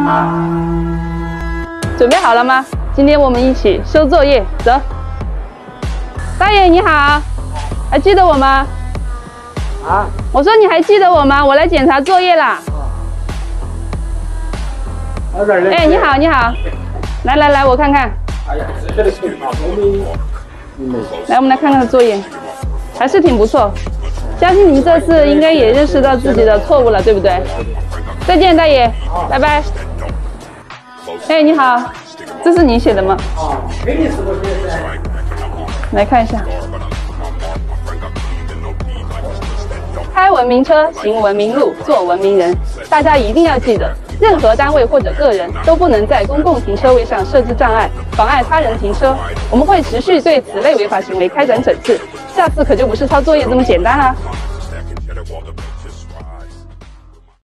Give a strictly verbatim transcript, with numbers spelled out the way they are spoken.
准备好了吗？今天我们一起收作业，走。大爷你好，还记得我吗？ 啊？ 我说你还记得我吗？我来检查作业啦。哎，你好，你好，来来来，我看看。 哎呀，这个情况我们来，我们来看看作业，还是挺不错。相信您这次应该也认识到自己的错误了，对不对？再见，大爷，拜拜。哎，你好，这是你写的吗？ 啊，给你是不是？ 来看一下。开文明车，行文明路，做文明人。大家一定要记得，任何单位或者个人都不能在公共停车位上设置障碍，妨碍他人停车。我们会持续对此类违法行为开展整治，下次可就不是抄作业这么简单啦。